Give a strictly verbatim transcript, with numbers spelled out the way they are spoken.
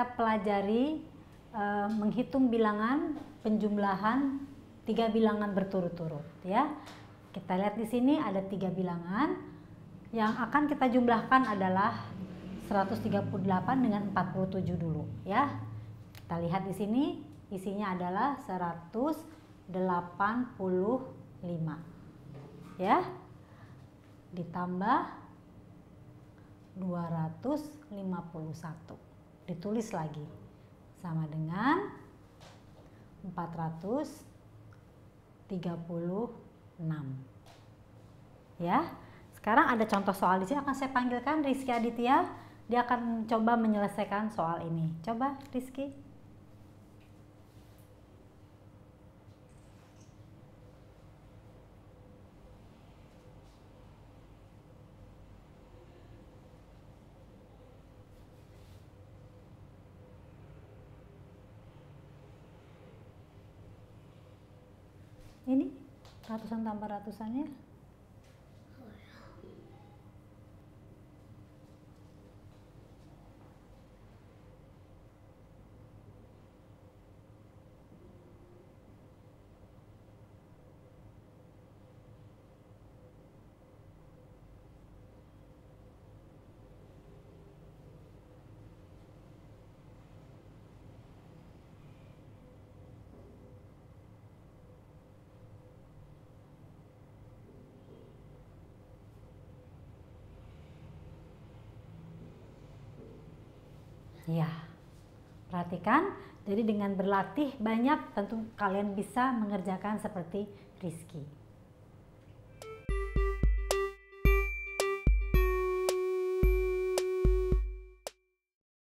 kita pelajari uh, menghitung bilangan penjumlahan tiga bilangan berturut-turut ya. Kita lihat di sini ada tiga bilangan yang akan kita jumlahkan adalah seratus tiga puluh delapan dengan empat puluh tujuh dulu ya. Kita lihat di sini isinya adalah seratus delapan puluh lima ya, ditambah dua ratus lima puluh satu, ditulis lagi sama dengan empat ratus tiga puluh enam ya. Sekarang ada contoh soal di sini, akan saya panggilkan Rizky Aditya, dia akan coba menyelesaikan soal ini. Coba Rizky. Ini ratusan tambah ratusannya. Ya, perhatikan, jadi dengan berlatih banyak tentu kalian bisa mengerjakan seperti Rizky.